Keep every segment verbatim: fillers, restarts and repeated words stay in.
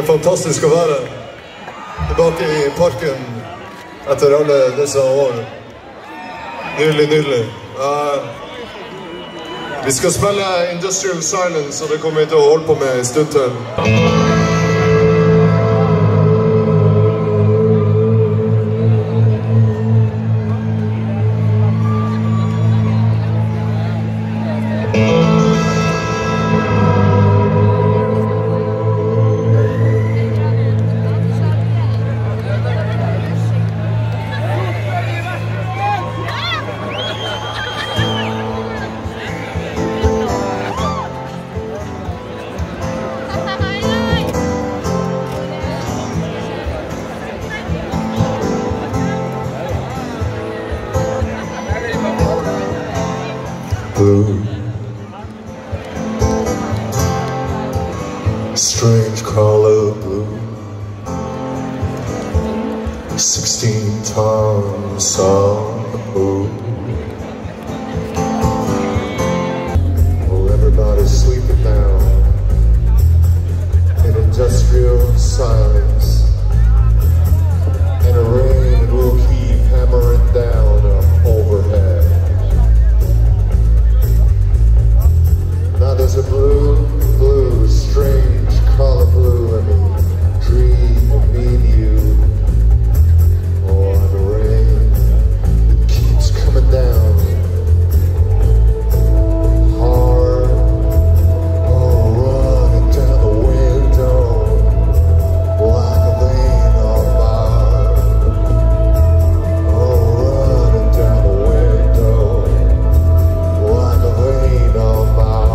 er fantastisk å være tilbake i parken etter alle disse år. Nydelig, nydelig. Uh, vi skal spille Industrial Silence, og det kommer vi til å holde på med en stund til. Blue, strange color blue, sixteen tons on the pool. Oh, everybody's sleeping now in industrial silence. In the rain, it will keep hammering down up overhead. Now there's a blue, blue, strange color blue in me, dream of me and you. Oh, the rain, it keeps coming down hard. Oh, running down the window like a vein on Mars. Oh, running down the window like a vein on Mars.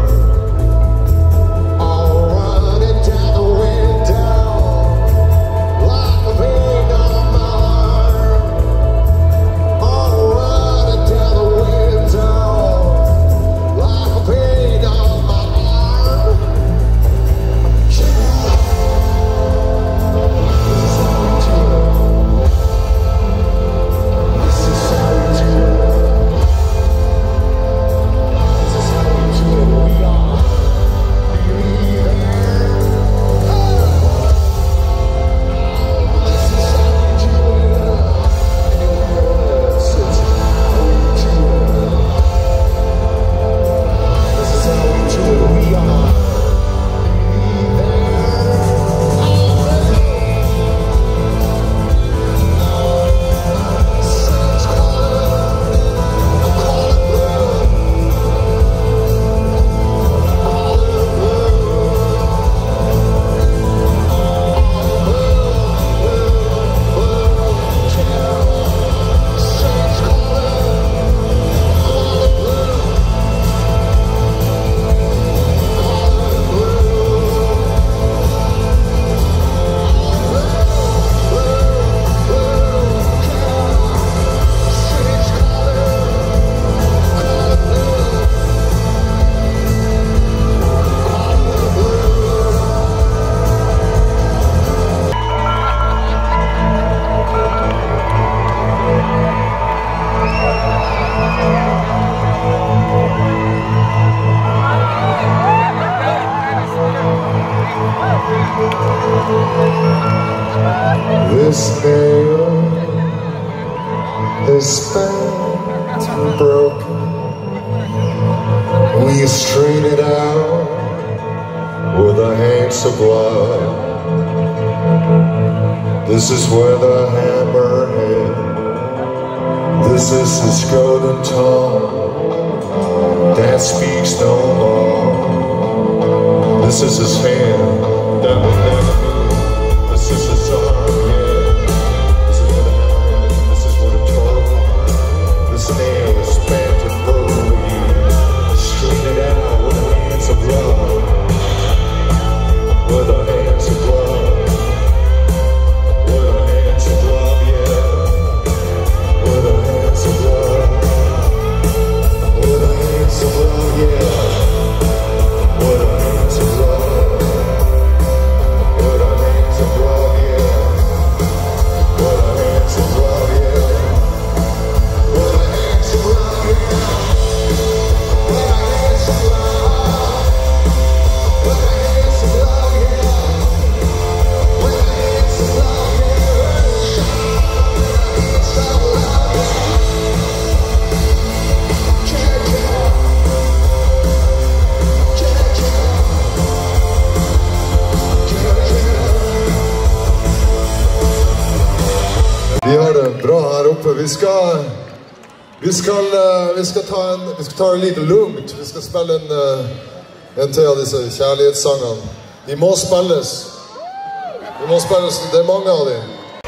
This nail is bent and broken. Will you straighten it out with a handful of blood? This is where the hammer hit. This is his golden tongue that speaks no more. This is his hand that will never move. This is his arm, yeah. This is where the hammer hit. This is where the tore apart. This nail is bent and broken. Straighten it out with the hands of love. With the hands of love. With the hands of love, yeah. With the hands of love. With the hands of love, yeah. With the hands of love. vi skal, vi skal, vi skal ta en, vi skal ta en lite lungt. Vi skal spille en, en til av disse kjærlighetssangene. De må spilles. De må spilles, det er mange av dem.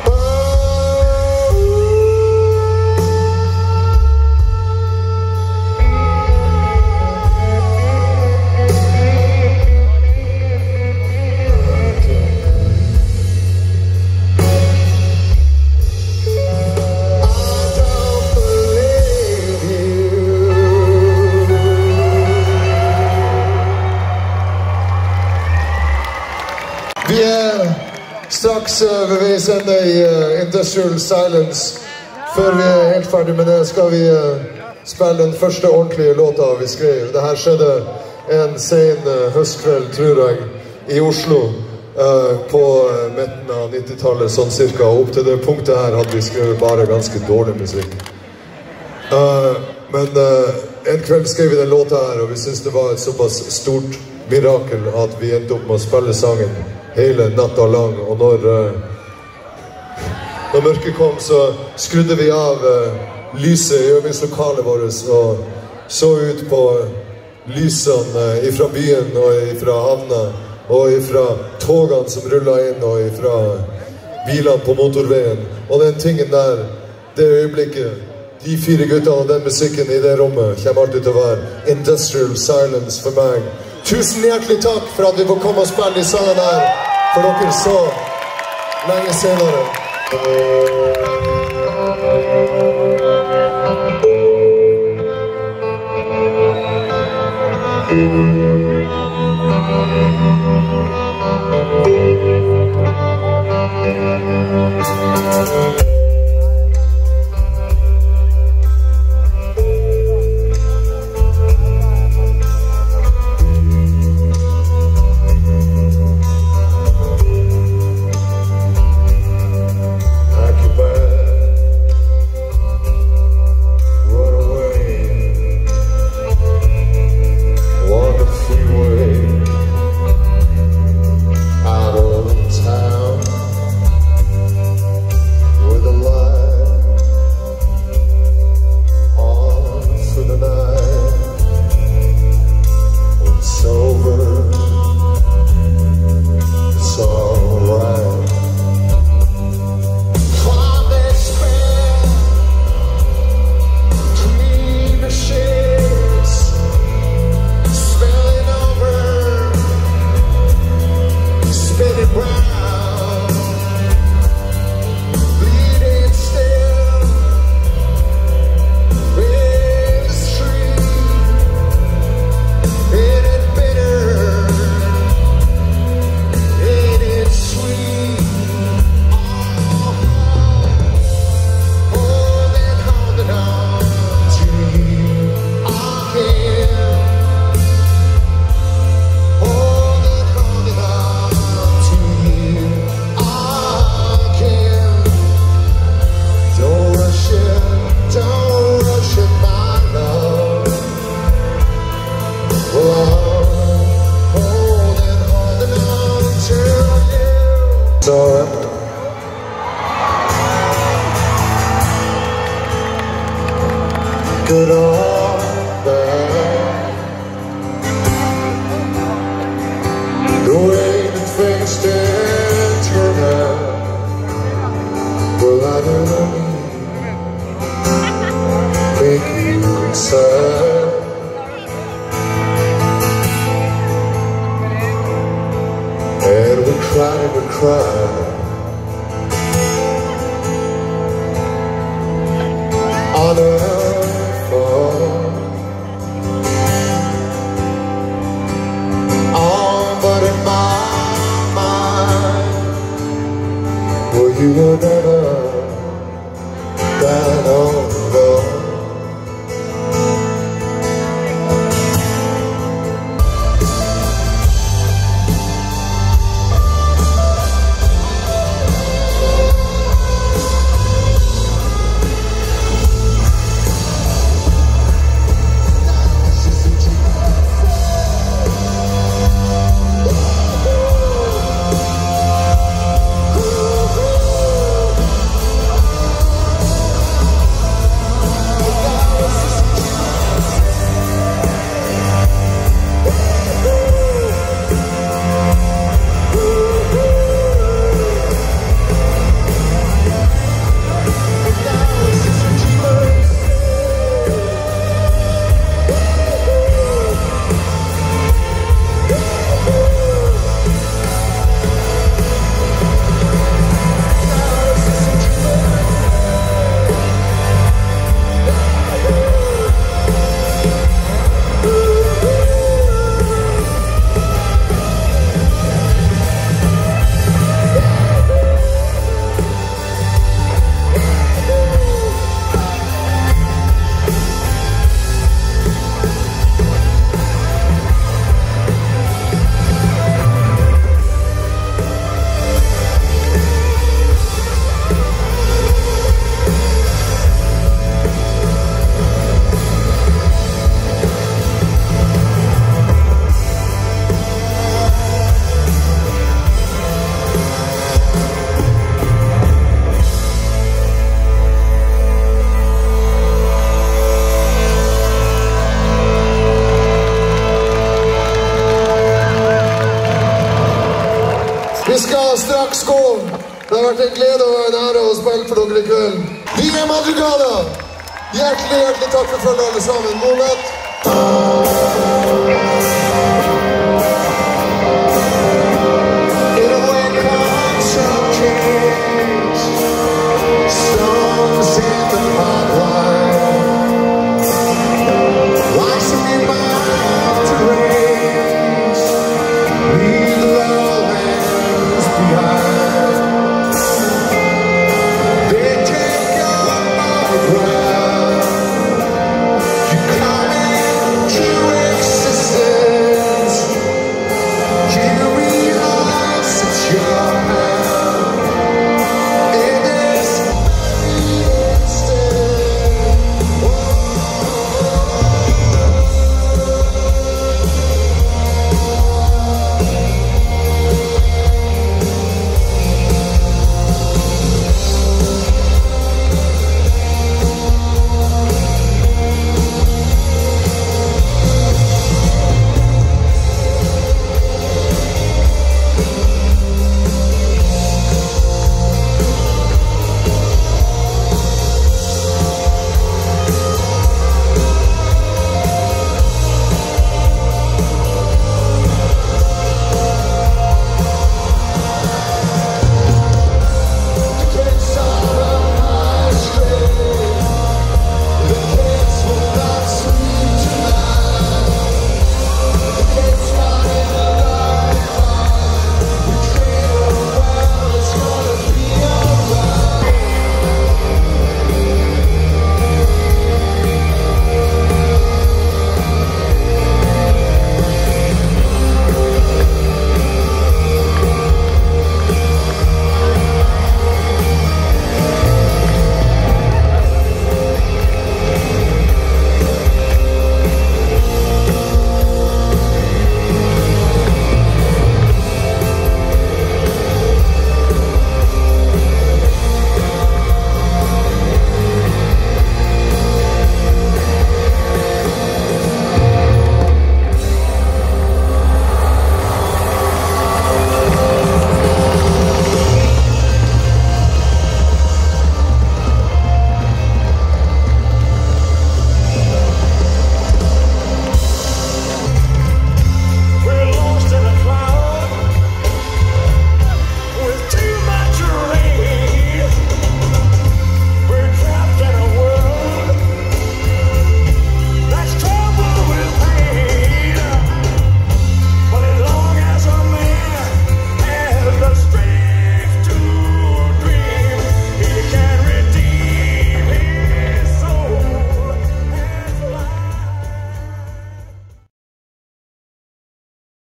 Vi er straks ved veis ende i uh, Industrial Silence. Før vi er helt ferdig med det, skal vi uh, spille den første ordentlige låta vi skrev. Dette skjedde en sen uh, høstkveld, tror jeg, i Oslo. Uh, på uh, midten av nittitallet, sånn cirka. Opp til det punktet her hadde vi skrevet bare ganske dårlig musikk. Uh, men uh, en kveld skrev vi den låta her, og vi synes det var et såpass stort mirakel at vi endte opp med å spille sangen hele natta lang, og når, uh, når mørket kom, så skrudde vi av uh, lyset i øvingslokalet vårt, og så ut på lysene uh, ifra byen, og ifra havna, og ifra togene som rullet inn, og ifra bilene på motorveien. Og den tingen der, det øyeblikket, de fire guttene og den musikken i det rommet, kommer alltid til å være Industrial Silence for meg. Tusen hjertelig takk for at vi får komme og spille de sangene her for dere så lenge senere. Good on that. The way that things stand turn out, well, I don't know, make you sad. And we cry, we cry on earth. Oh, but in my mind, well, you were never that alone. Vi skal straks gå. Det har vært en glede og en ære å spille for dere i kveld. Vi er Madrugada. Hjertelig, hjertelig takk for følget alle sammen. God natt.